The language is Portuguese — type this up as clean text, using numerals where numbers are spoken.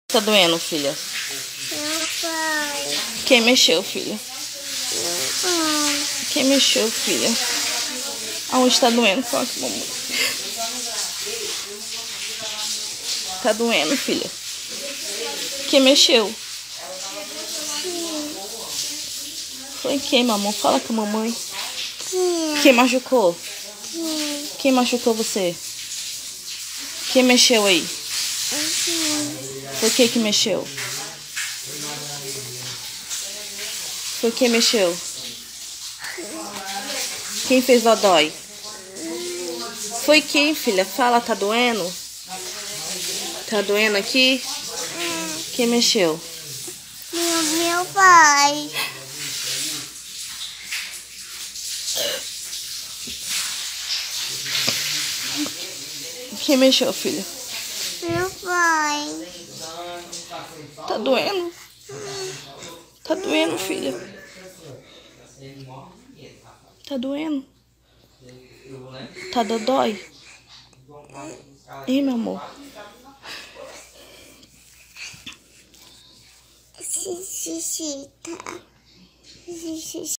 Tá doendo, filha? Meu pai. Quem mexeu, filha? Meu pai. Quem mexeu, filha? Aonde tá doendo? Fala com a mamãe. Tá doendo, filha? Quem mexeu? Foi quem, mamãe? Fala com a mamãe. Quem machucou? Quem machucou você? Quem mexeu aí? Foi quem que mexeu? Foi quem mexeu? Quem fez dodói? Foi quem, filha? Fala, tá doendo? Tá doendo aqui? Quem mexeu? Meu pai. Quem mexeu, filha? Meu pai. Tá doendo? Tá doendo, filha? Tá doendo? Tá dodói? Ih, meu amor. Xixi, tá. Xixi.